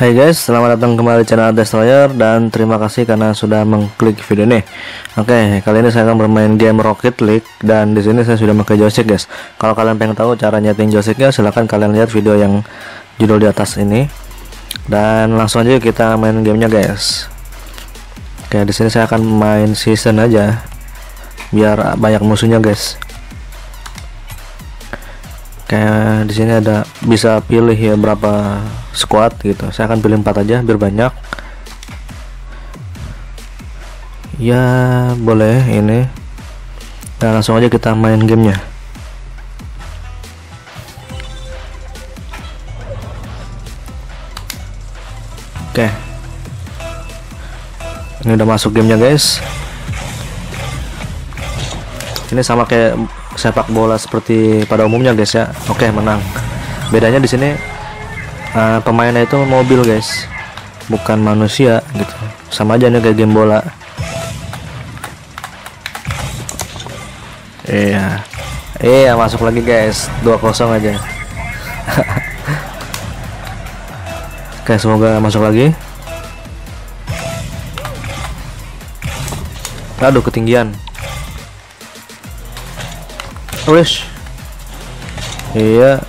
Hai guys, selamat datang kembali di channel Destroyer dan terima kasih karena sudah mengklik video ini. Oke, kali ini saya akan bermain game Rocket League dan di sini saya sudah pakai joystick guys. Kalau kalian pengen tahu cara nyeting joysticknya, silahkan kalian lihat video yang judul di atas ini. Dan langsung aja kita main gamenya guys. Oke, di sini saya akan main season aja, biar banyak musuhnya guys. Kayak di sini ada bisa pilih ya berapa squad gitu. Saya akan pilih 4 aja biar banyak. Ya boleh ini. Dan langsung aja kita main gamenya. Oke. Ini udah masuk gamenya guys. Ini sama kayak sepak bola seperti pada umumnya guys ya. Oke, menang. Bedanya di sini pemainnya itu mobil guys, bukan manusia gitu. Sama aja nih kayak game bola. Iya masuk lagi guys, 2-0 aja. Oke, semoga masuk lagi. Aduh, ketinggian. Wish. Iya.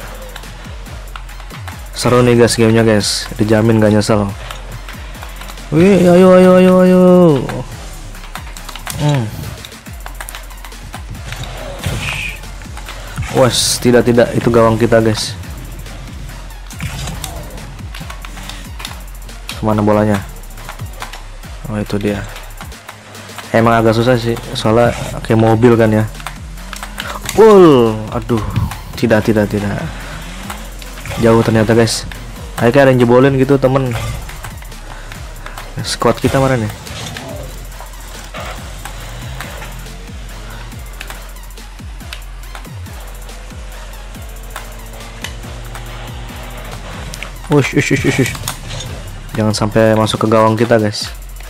Seru nih guys gamenya guys, dijamin gak nyesel. Wih, ayo. Wes, tidak itu gawang kita guys. Kemana bolanya? Oh itu dia. Emang agak susah sih, soalnya kayak mobil kan ya. Aduh, tidak. Jauh ternyata guys. Kayak ada yang jebolin gitu temen. Squad kita mana nih? Ush. Jangan sampai masuk ke gawang kita guys.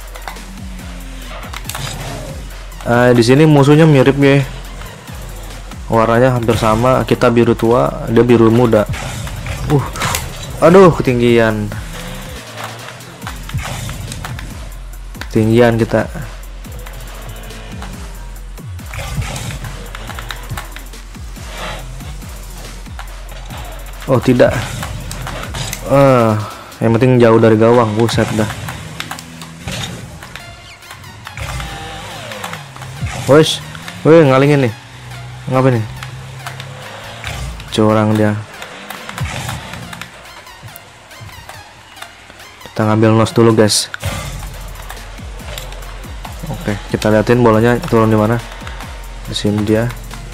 Di sini musuhnya mirip ya. Warnanya hampir sama, kita biru tua, dia biru muda. Aduh, ketinggian kita. Oh tidak. Yang penting jauh dari gawang. Buset dah. Woi, ngalingin nih. Ngapain nih? Curang dia. Kita ngambil nos dulu guys. Oke, kita liatin bolanya turun di mana. Di sini dia.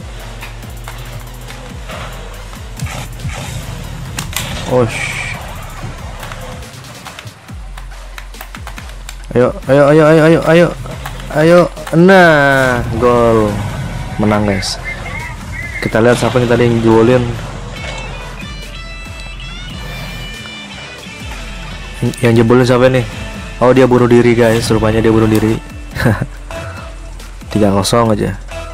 Ayo. Nah, gol. Menang guys. Kita lihat siapa yang tadi yang jualin. Yang jebolin siapa nih? Oh, dia bunuh diri guys. Rupanya dia bunuh diri. 3-0 aja.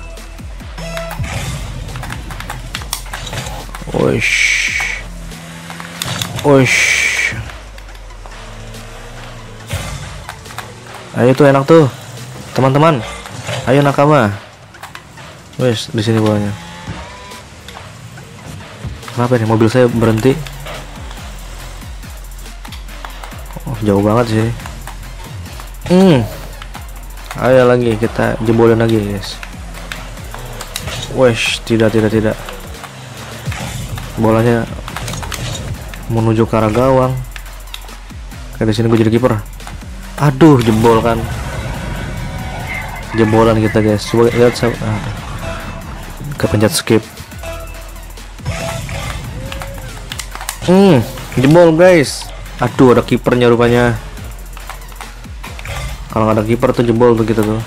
Ayo tuh, enak tuh teman-teman. Ayo nakama. Wes, di sini bolanya. Kenapa nih mobil saya berhenti? Oh, jauh banget sih. Ayo lagi, kita jebolin lagi guys. Wes, tidak. Bolanya menuju ke arah gawang. Kayak di sini gue jadi kiper. Aduh, jebol kan. Jebolan kita guys. Coba lihat kepencet skip. Jebol guys. Aduh, ada kipernya rupanya. Kalau nggak ada kiper tuh jebol tuh kita tuh.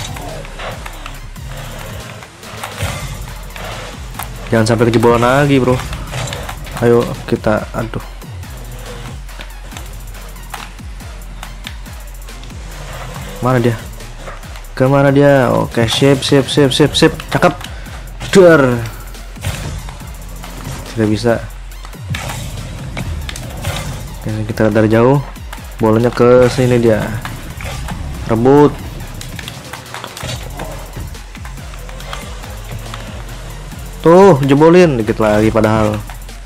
Jangan sampai kejebolan lagi bro. Ayo kita. Aduh. Mana dia? Kemana dia? Oke, sip. Cakep. Dar. Tidak bisa. Oke, kita lihat dari jauh. Bolanya ke sini dia. Rebut. Tuh, jebolin dikit lagi padahal.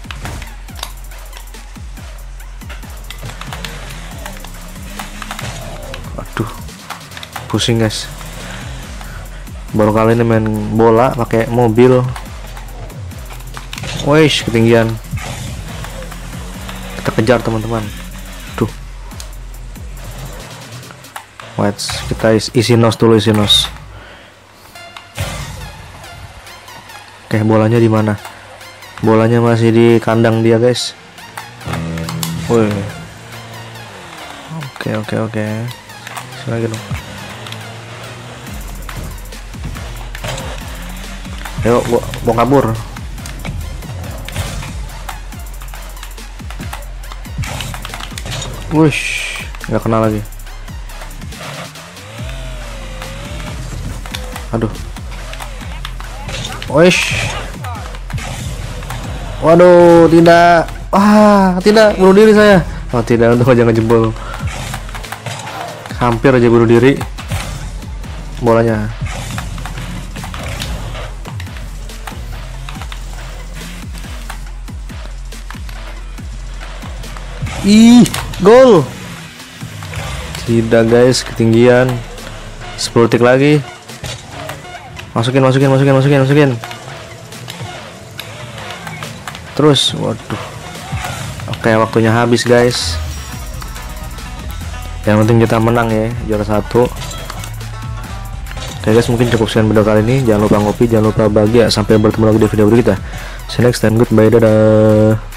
Aduh. Pusing, guys. Baru kali ini main bola pakai mobil. Wesh, ketinggian. Kita kejar teman-teman. Tuh. Wait, kita isi nos dulu, isi nos. Oke, bolanya di mana? Bolanya masih di kandang dia, guys. Woi. Oke. Lagi dong. Ayo, mau kabur. Wush, nggak kena lagi. Aduh. Wush. Waduh, tidak. Tidak, bunuh diri saya. Oh, tidak, untuk aja ngejebol. Hampir aja bunuh diri. Bolanya. Ih, gol. Tidak, guys, ketinggian. 10 detik lagi. Masukin. Terus, waduh. Oke, waktunya habis, guys. Yang penting kita menang ya, juara 1. Oke, guys, mungkin cukup sekian video kali ini. Jangan lupa ngopi, jangan lupa bahagia. Sampai bertemu lagi di video berikutnya. See you next time, goodbye, dadah.